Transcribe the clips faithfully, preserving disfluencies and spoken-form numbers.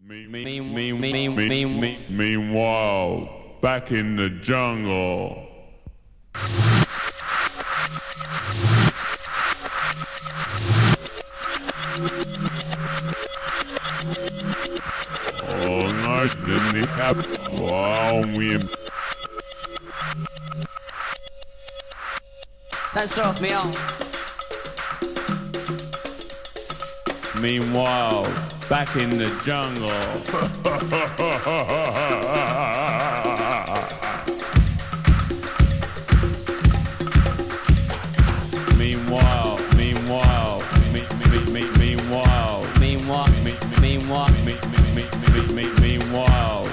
Me, me, me, me, me, me, meanwhile, back in the jungle. All night in the cap, wow, we. Don't throw off me on. Meanwhile, back in the jungle. Meanwhile, meanwhile, me, me, me, meanwhile, Meanwhile, me, meanwhile, me, me, me, me, me, meanwhile.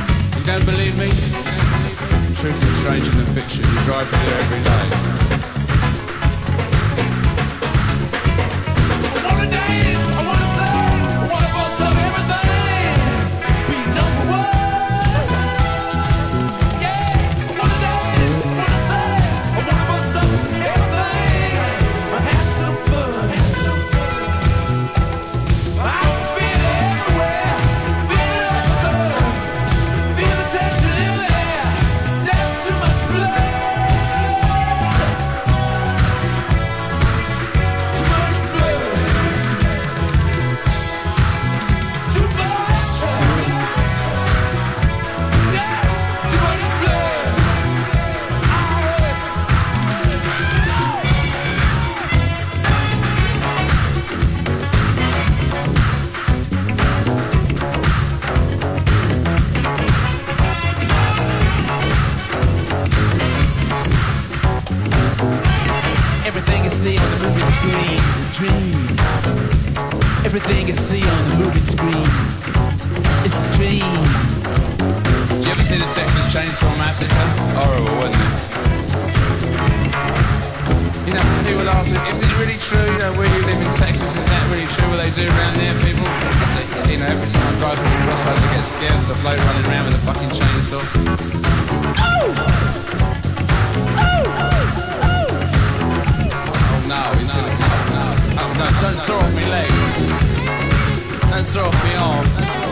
Truth is stranger than fiction. You drive here every day. Everything you see on the movie screen is a dream. Everything you see on the movie screen is a dream. Did you ever see the Texas Chainsaw Massacre? Horrible, wasn't it? You know, people ask me, is it really true, you know, where you live in Texas, is that really true, what they do around there, people? I say, yeah, you know, every time I drive through the crossroads, I get scared as a bloke running around with a fucking chainsaw. Oh! Oh! Oh no, he's gonna come, no. Oh no, don't saw off my leg. Don't saw off my arm.